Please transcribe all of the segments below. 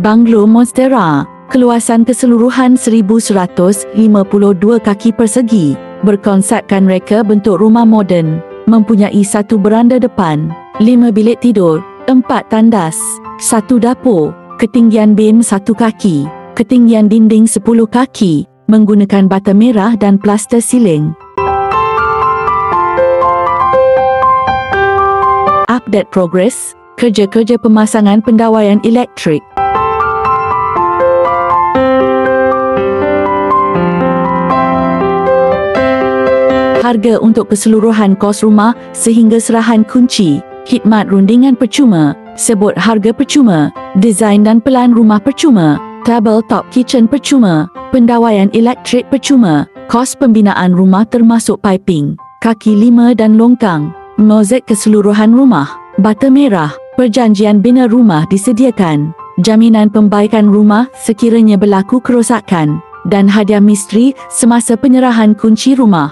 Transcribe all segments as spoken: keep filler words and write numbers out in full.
Banglo Monstera, keluasan keseluruhan seribu seratus lima puluh dua kaki persegi, berkonsepkan reka bentuk rumah moden, mempunyai satu beranda depan, lima bilik tidur, empat tandas, satu dapur, ketinggian bim satu kaki, ketinggian dinding sepuluh kaki, menggunakan bata merah dan plaster siling. Update progress, kerja-kerja pemasangan pendawaian elektrik. Harga untuk keseluruhan kos rumah sehingga serahan kunci, khidmat rundingan percuma, sebut harga percuma, desain dan pelan rumah percuma, tabletop kitchen percuma, pendawaian elektrik percuma, kos pembinaan rumah termasuk piping, kaki lima dan longkang, mozaik keseluruhan rumah, bata merah, perjanjian bina rumah disediakan, jaminan pembaikan rumah sekiranya berlaku kerosakan, dan hadiah misteri semasa penyerahan kunci rumah.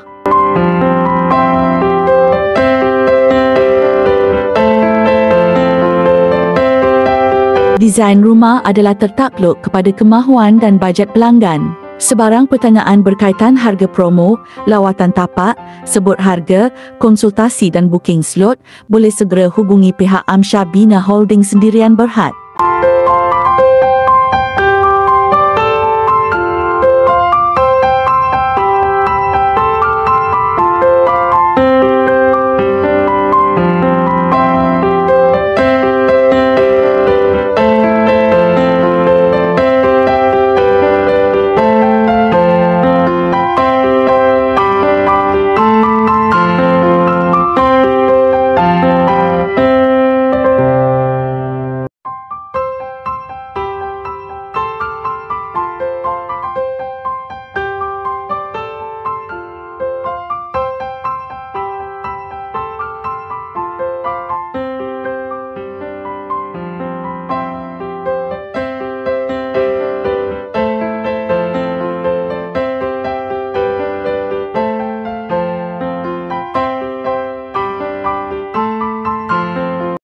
Desain rumah adalah tertakluk kepada kemahuan dan bajet pelanggan. Sebarang pertanyaan berkaitan harga promo, lawatan tapak, sebut harga, konsultasi dan booking slot, boleh segera hubungi pihak Amsyar Bina Holding Sendirian Berhad.